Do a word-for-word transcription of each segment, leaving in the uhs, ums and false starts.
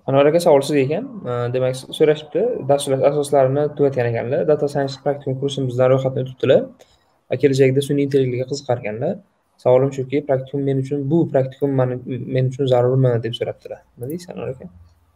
Anvar aka, savol sizga ekan. Demak, so'rashibdi, dasturlash asoslarini tugatgan ekanlar. Data Science praktikum kursimizdan ro'yxatdan o'tibdilar. Va kelajakda sun'iy intellektga qiziqar ekanlar. Savolim shuki, praktikum men uchun bu praktikum mani- men uchun zarurmi deb so'rabdilar. Nima deysiz, Anvar aka?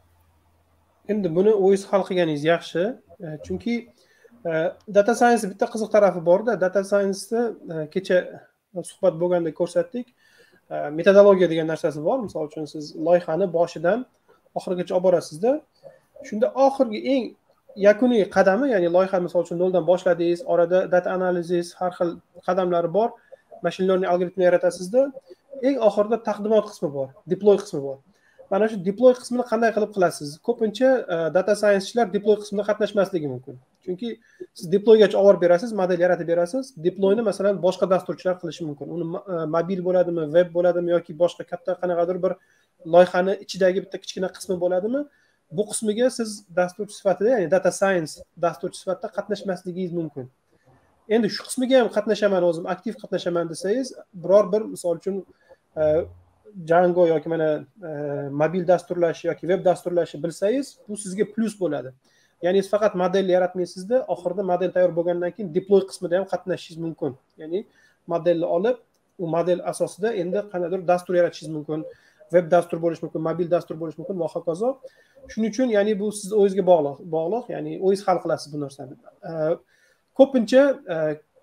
Endi buni o'zingiz hal qilganingiz yaxshi. E, Chunki e, data science bitta qiziq tarafi bor-da. Data science'da e, kecha suhbat bo'lganda ko'rsatdik. E, Metodologiya degan narsasi bor. Misol uchun siz loyihani boshidan oxirigacha olib borasizda. Shunda oxirgi eng yakuniy qadami, ya'ni loyiha misol uchun noldan boshladingiz, orada data analizis, har xil qadamlari bor. Machine learning algoritmini yaratasizda. Eng oxirida taqdimot qismi bor, deploy qismi bor. Mana shu deploy qismini qanday qilib qilasiz? Ko'pincha e, data sciencechilar deploy qismida qatnashmasligi mumkin. Chunki siz deploygacha olib berasiz, model yaratib berasiz. Deployni masalan boshqa dasturchilar qilishi mumkin. Uni e, mobil bo'ladimi, web bo'ladimi yoki boshqa katta qanaqadir bir loyihani ichidagi bitta kichkina qismi bo'ladimi? Bu qismiga siz dasturchi sifatida, ya'ni data science dasturchi sifatida qatnashmasligingiz mumkin. Endi shu qismiga ham qatnashaman, o'zim aktiv qatnashaman desangiz, biror bir misol uchun e, Django yoki mana e, mobil dasturlash yoki web dasturlashni bilsangiz, bu sizga plus bo'ladi. Ya'ni siz faqat model yaratmaysizda, oxirida model tayyor bo'lgandan keyin deploy qismida ham qatnashishingiz mumkin. Ya'ni modelni olib, u model asosida endi qanaqadir dastur yaratishingiz mumkin. Web dastur bo'lishi mumkin, mobil dastur bo'lishi mumkin va hokazo. Shuning uchun ya'ni bu siz o'zingizga bog'liq, bog'liq, ya'ni o'zingiz hal qilasiz bu narsani. E, Ko'pincha e,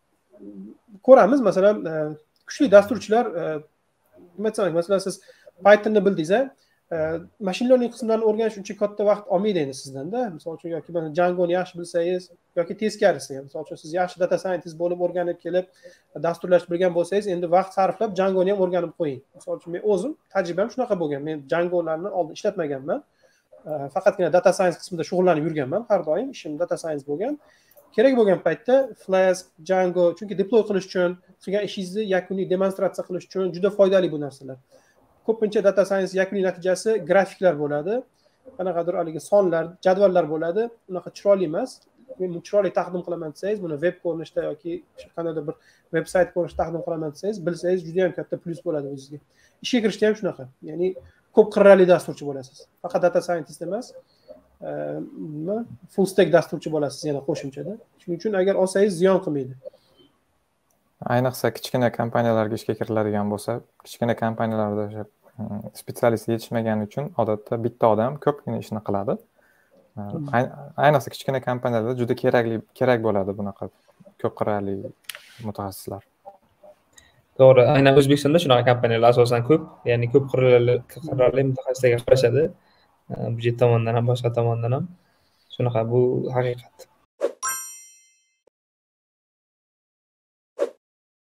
ko'ramiz, masalan, e, kuchli dasturchilar e, masalan siz Pythonni bildingiz, machine learning qismlarini o'rganish uncha katta vaqt olmaydi endi sizdan-da. Misol uchun yoki Django'ni yaxshi bilsangiz yoki teskarisi ham. Misol uchun siz yaxshi data scientist bo'lib o'rganib kelib dasturlash bilgan bo'lsangiz, endi vaqt sarflab Django'ni ham o'rganib qo'ying. Misol uchun men o'zim tajribam shunaqa bo'lgan. Men Django'larni oldin ishlatmaganman. Faqatgina data science qismida shug'ullanib yurganman. Har doim ishim data science bo'lgan. Kerak bo'lgan paytda Flask, Django, chunki deploy qilish uchun, qilgan ishingizni yakuniy demonstratsiya qilish uchun juda foydali bu narsalar. Ko'pincha data science yakuniy natijasi grafiklar bo'ladi. Qanaqadir haligi sonlar, jadvallar bo'ladi. Unaqa chiroyli emas. Men chiroyli taqdim qilaman desangiz, buni web ko'rinishda yoki qanaqadir bir veb-sayt ko'rinishda taqdim qilaman desangiz, bilsangiz juda ham katta plus bo'ladi o'zingizga. Ishga kirishda ham shunaqa. Ya'ni ko'p qirrali dasturchi bo'lasiz. Faqat data scientist emas, full stack dasturchi bo'lasiz yana qo'shimchada. Shuning uchun agar olsangiz ziyon qilmaydi. Ayniqsa kichkina kompaniyalarga ishga kiriladigan bo'lsa, kichkina kompaniyalarda spetsialist yetishmagani uchun odatda bitta odam ko'pgina ishni qiladi. Ayniqsa kichkina kompaniyalarda juda kerakli kerak bo'ladi bunaqa ko'p qirrali mutaxassislar. To'g'ri, aynan O'zbekistonda shunaqa kompaniyalar asosan ko'p, ya'ni ko'p qirrali qirrali mutaxassislarga qarashadi. Budjet tomondan ham boshqa tomondan ham shunaqa, bu haqiqat.